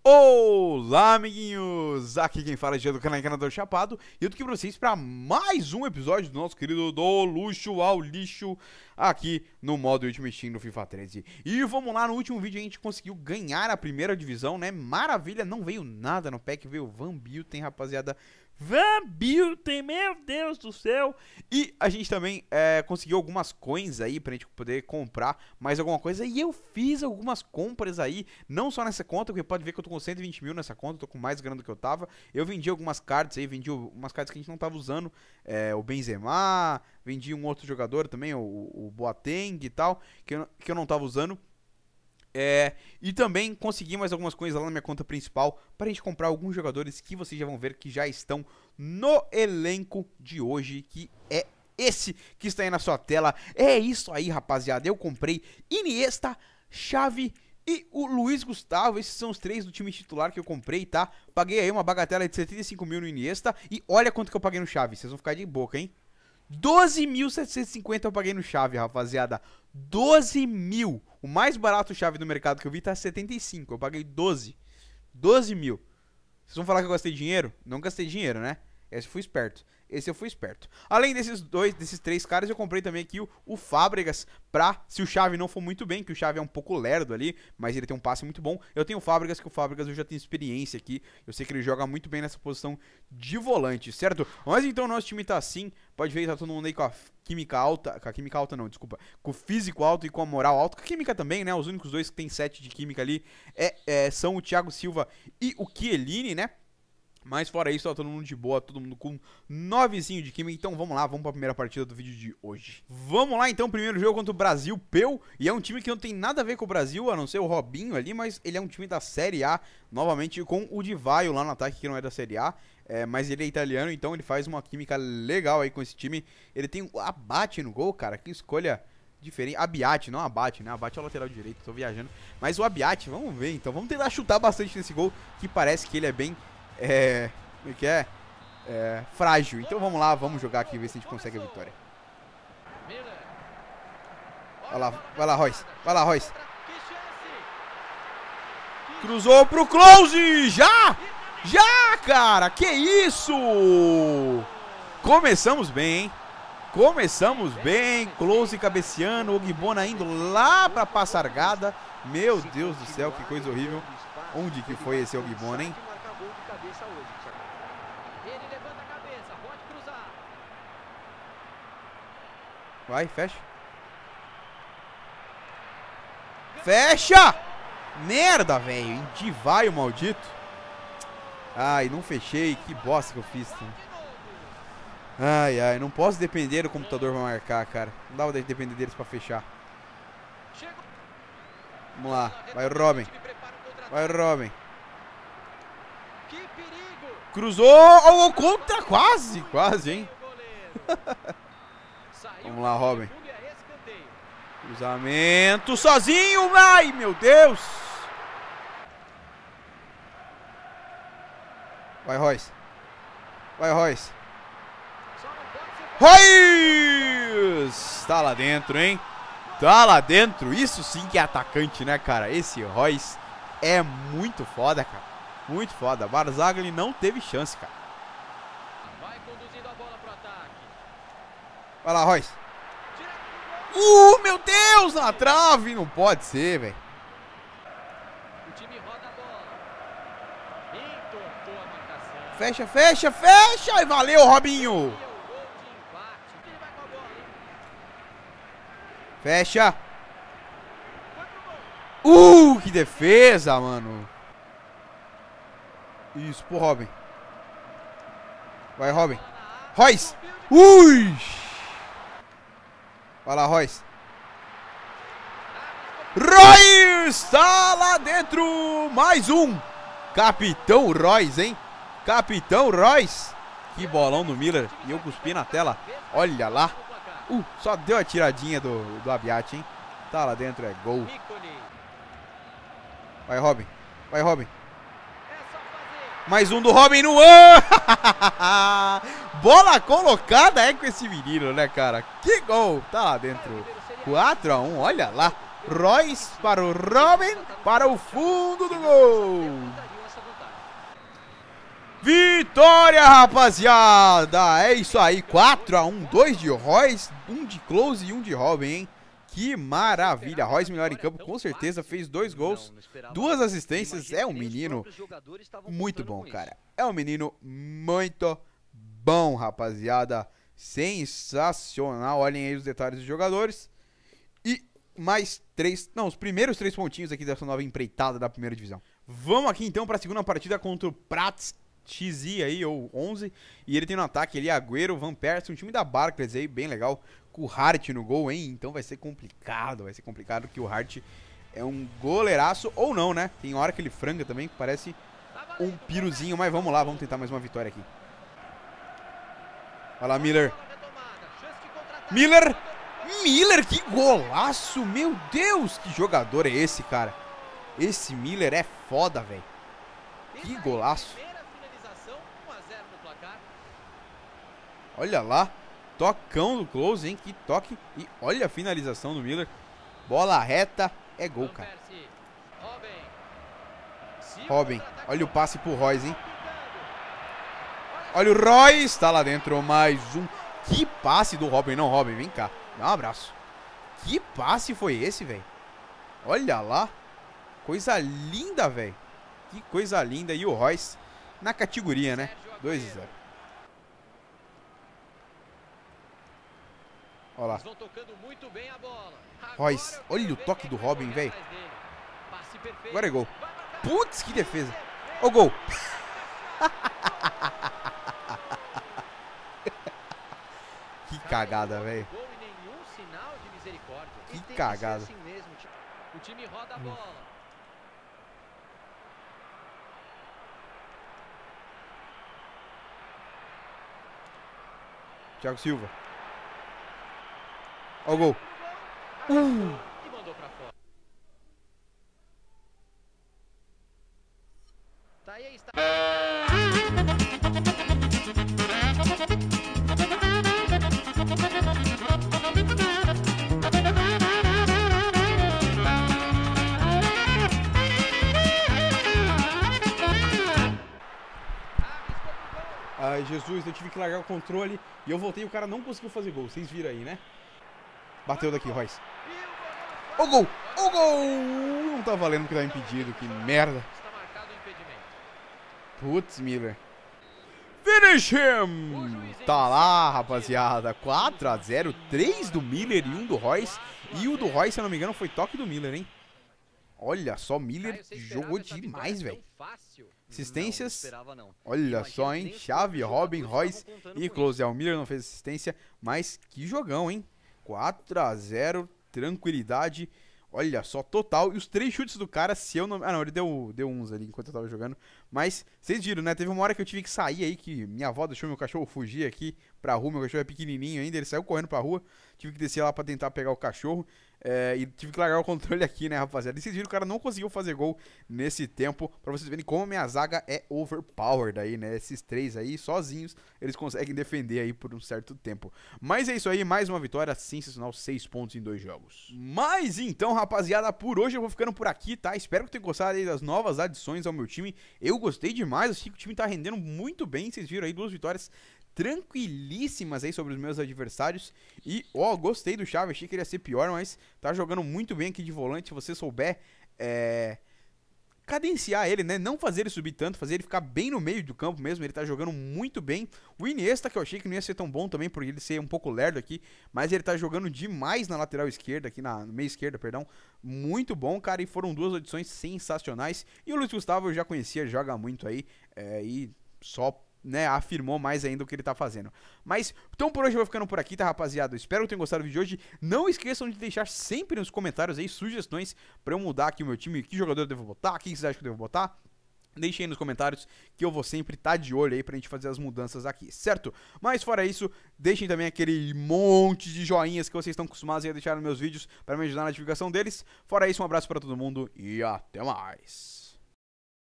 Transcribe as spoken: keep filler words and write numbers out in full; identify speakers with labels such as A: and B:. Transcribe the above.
A: Olá, amiguinhos! Aqui quem fala é Gia do canal Encanador Chapado e eu tô aqui pra vocês para mais um episódio do nosso querido Do Luxo ao Lixo aqui no modo Ultimate Team do FIFA treze. E vamos lá, no último vídeo a gente conseguiu ganhar a primeira divisão, né? Maravilha, não veio nada no pack, veio Van Bilten, rapaziada. Van Bilten, meu Deus do céu! E a gente também é, conseguiu algumas coins aí pra gente poder comprar mais alguma coisa. E eu fiz algumas compras aí, não só nessa conta, porque pode ver que eu tô com cento e vinte mil nessa conta, eu tô com mais grana do que eu tava. Eu vendi algumas cards aí, vendi umas cards que a gente não tava usando, é, o Benzema, vendi um outro jogador também, o, o Boateng e tal, que eu, que eu não tava usando. É, e também consegui mais algumas coisas lá na minha conta principal para a gente comprar alguns jogadores que vocês já vão ver que já estão no elenco de hoje, que é esse que está aí na sua tela. É isso aí, rapaziada, eu comprei Iniesta, Xavi e o Luiz Gustavo. Esses são os três do time titular que eu comprei, tá? Paguei aí uma bagatela de setenta e cinco mil no Iniesta e olha quanto que eu paguei no Xavi, vocês vão ficar de boca, hein? doze mil setecentos e cinquenta eu paguei no Xavi, rapaziada. doze mil. O mais barato Xavi do mercado que eu vi tá setenta e cinco. Eu paguei doze. doze mil. Vocês vão falar que eu gastei dinheiro? Não gastei dinheiro, né? Esse eu fui esperto. Esse eu fui esperto. Além desses dois, desses três caras, eu comprei também aqui o, o Fábregas pra, se o Xavi não for muito bem, que o Xavi é um pouco lerdo ali, mas ele tem um passe muito bom. Eu tenho o Fábregas, que o Fábregas eu já tenho experiência aqui. Eu sei que ele joga muito bem nessa posição de volante, certo? Mas então o nosso time tá assim. Pode ver, tá todo mundo aí com a química alta. Com a química alta não, desculpa. Com o físico alto e com a moral alta. Com a química também, né? Os únicos dois que tem sete de química ali é, é, são o Thiago Silva e o Chiellini, né? Mas fora isso, tá todo mundo de boa, todo mundo com novezinho de química. Então vamos lá, vamos pra primeira partida do vídeo de hoje. Vamos lá então, primeiro jogo contra o Brasil Peu. E é um time que não tem nada a ver com o Brasil, a não ser o Robinho ali. Mas ele é um time da Série A, novamente com o Divaio lá no ataque, que não é da Série A. É, mas ele é italiano, então ele faz uma química legal aí com esse time. Ele tem o Abate no gol, cara, que escolha diferente. Abiate, não Abate, né? Abate é o lateral direito, tô viajando. Mas o Abiate, vamos ver então. Vamos tentar chutar bastante nesse gol, que parece que ele é bem... É, como é que é? É, frágil. Então vamos lá, vamos jogar aqui e ver se a gente consegue a vitória. Vai lá, vai lá, Royce. Vai lá, Royce. Cruzou pro Close! Já! Já, cara! Que isso! Começamos bem, hein? Começamos bem. Close cabeceando, o Ogbonna indo lá pra Passargada. Meu Deus do céu, que coisa horrível. Onde que foi esse Ogbonna, hein? Vai, fecha. Fecha! Merda, velho. Indivaio, maldito. Ai, não fechei. Que bosta que eu fiz. Tá? Ai, ai. Não posso depender do computador pra marcar, cara. Não dá pra depender deles pra fechar. Vamos lá. Vai, Robin. Vai, Robin. Cruzou. Oh, contra. Quase. Quase, hein. Vamos lá, Robin. Cruzamento sozinho. Ai, meu Deus. Vai, Royce. Vai, Royce. Royce! Tá lá dentro, hein? Tá lá dentro. Isso sim que é atacante, né, cara? Esse Royce é muito foda, cara. Muito foda. Barzagli não teve chance, cara. Vai lá, Royce. Uh, meu Deus, na trave. Não pode ser, velho. Fecha, fecha, fecha. E valeu, Robinho. Fecha. Uh, que defesa, mano. Isso, pro Robin. Vai, Robin. Royce. Ui. Vai lá, Royce. Royce tá lá dentro. Mais um. Capitão Royce, hein? Capitão Royce. Que bolão do Miller. E eu cuspi na tela. Olha lá. Uh, só deu a tiradinha do, do Abiate, hein? Tá lá dentro, é gol. Vai, Robin. Vai, Robin. Mais um do Robin no ano. Bola colocada é com esse menino, né, cara? Que gol. Tá lá dentro. quatro a um, olha lá. Royce para o Robin, para o fundo do gol. Vitória, rapaziada! É isso aí, quatro a um, dois de Royce, um de Klose e um de Robin, hein? Que maravilha, Royce melhor em campo, com certeza, fez dois gols, duas assistências, é um menino muito bom, cara. É um menino muito bom, rapaziada. Sensacional, olhem aí os detalhes dos jogadores. E mais três, não, os primeiros três pontinhos aqui dessa nova empreitada da primeira divisão. Vamos aqui então para a segunda partida contra o Prats X I aí, ou onze. E ele tem no ataque ali Agüero, Van Persie, um time da Barclays aí, bem legal. Com o Hart no gol, hein? Então vai ser complicado, vai ser complicado que o Hart é um goleiraço, ou não, né? Tem hora que ele franga também, que parece um piruzinho. Mas vamos lá, vamos tentar mais uma vitória aqui. Olha lá, Miller. Miller! Miller, que golaço! Meu Deus, que jogador é esse, cara? Esse Miller é foda, velho. Que golaço. Olha lá. Tocão do Klose, hein? Que toque. E olha a finalização do Miller. Bola reta. É gol, cara. Robin. Olha o passe pro Royce, hein? Olha o Royce. Tá lá dentro. Mais um. Que passe do Robin. Não, Robin, vem cá. Dá um abraço. Que passe foi esse, velho? Olha lá. Coisa linda, velho. Que coisa linda. E o Royce na categoria, né? dois a zero. Olha lá. Royce. Olha o toque do Robin, velho. Agora é gol. Putz, que defesa. Ó o gol. Que cagada, velho. Que cagada.
B: O time roda a bola.
A: Thiago Silva. Ó o gol. Uh.
B: E mandou pra fora. Tá aí, está.
A: Ai, Jesus, eu tive que largar o controle e eu voltei e o cara não conseguiu fazer gol. Vocês viram aí, né? Bateu daqui, Royce. O gol! O gol! Não tá valendo que tá impedido, que merda. Putz, Miller. Finish him! Tá lá, rapaziada. quatro a zero, três do Miller e um do Royce. E o do Royce, se eu não me engano, foi toque do Miller, hein? Olha só, Miller jogou demais, velho. Assistências, olha só, hein? Chave, Robin, Royce e Klose. O Miller não fez assistência, mas que jogão, hein? quatro a zero, tranquilidade. Olha só, total. E os três chutes do cara, se eu não... Ah, não, ele deu, deu uns ali enquanto eu tava jogando. Mas, vocês viram, né? Teve uma hora que eu tive que sair aí, que minha avó deixou meu cachorro fugir aqui pra rua. Meu cachorro é pequenininho ainda, ele saiu correndo pra rua. Tive que descer lá pra tentar pegar o cachorro. É, e tive que largar o controle aqui, né, rapaziada? E vocês viram que o cara não conseguiu fazer gol nesse tempo. Pra vocês verem como a minha zaga é overpowered aí, né? Esses três aí, sozinhos, eles conseguem defender aí por um certo tempo. Mas é isso aí, mais uma vitória sensacional, seis pontos em dois jogos. Mas então, rapaziada, por hoje eu vou ficando por aqui, tá? Espero que tenham gostado aí das novas adições ao meu time. Eu gostei demais, achei que o time tá rendendo muito bem. Vocês viram aí duas vitórias tranquilíssimas aí sobre os meus adversários. E, ó, gostei do Xavi, achei que ele ia ser pior, mas tá jogando muito bem aqui de volante. Se você souber é, cadenciar ele, né, não fazer ele subir tanto, fazer ele ficar bem no meio do campo mesmo, ele tá jogando muito bem. O Iniesta, que eu achei que não ia ser tão bom também, por ele ser um pouco lerdo aqui, mas ele tá jogando demais na lateral esquerda, aqui na meia esquerda, perdão. Muito bom, cara, e foram duas adições sensacionais. E o Luiz Gustavo eu já conhecia, joga muito aí, é, e só... né, afirmou mais ainda o que ele tá fazendo. Mas, então por hoje eu vou ficando por aqui, tá, rapaziada? Eu espero que tenham gostado do vídeo de hoje. Não esqueçam de deixar sempre nos comentários aí sugestões pra eu mudar aqui o meu time, que jogador eu devo botar, quem vocês acham que eu devo botar. Deixem aí nos comentários que eu vou sempre estar de olho aí pra gente fazer as mudanças aqui, certo? Mas fora isso, deixem também aquele monte de joinhas que vocês estão acostumados a deixar nos meus vídeos pra me ajudar na divulgação deles. Fora isso, um abraço pra todo mundo e até mais.